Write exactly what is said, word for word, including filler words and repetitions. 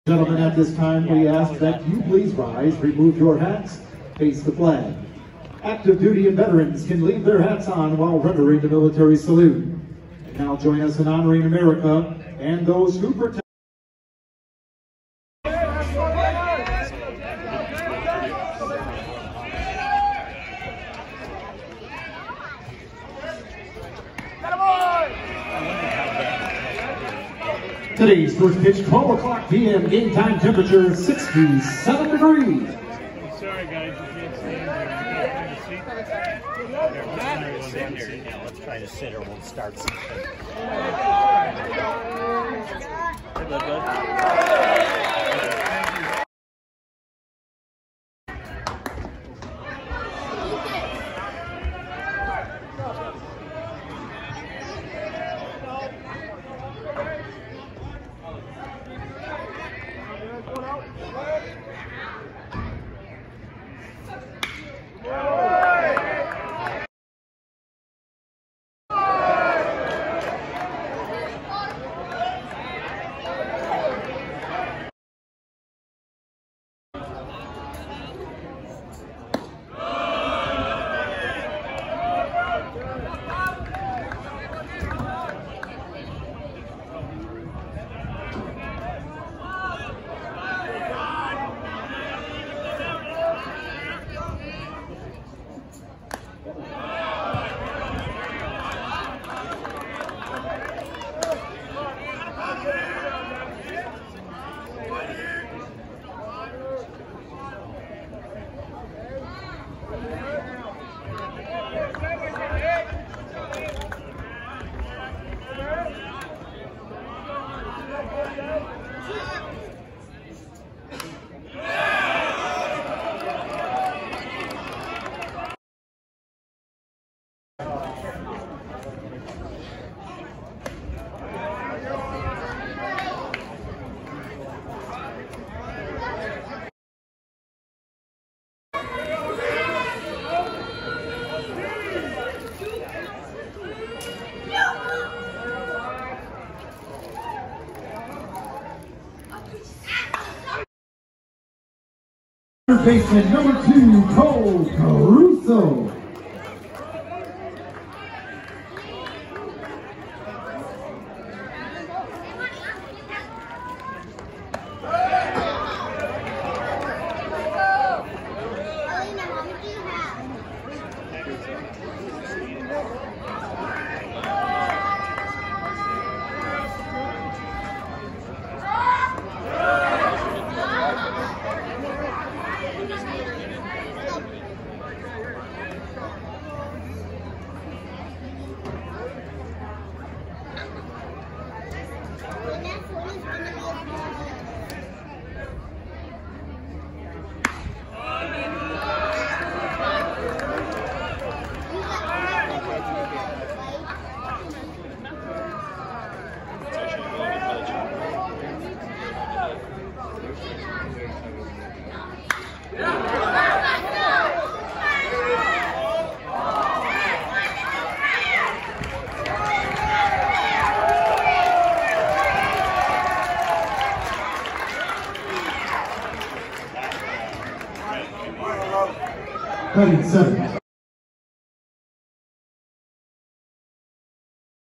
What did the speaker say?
Gentlemen, at this time, we ask that you please rise, remove your hats, face the flag. Active duty and veterans can leave their hats on while rendering the military salute. And now join us in honoring America and those who protect. Today's first pitch, twelve o'clock p m Game time temperature sixty-seven degrees. Sorry guys, you can't stand here. Yeah, let's try to sit or we'll start something. Baseman number two, Cole Caruso. Cutting seven.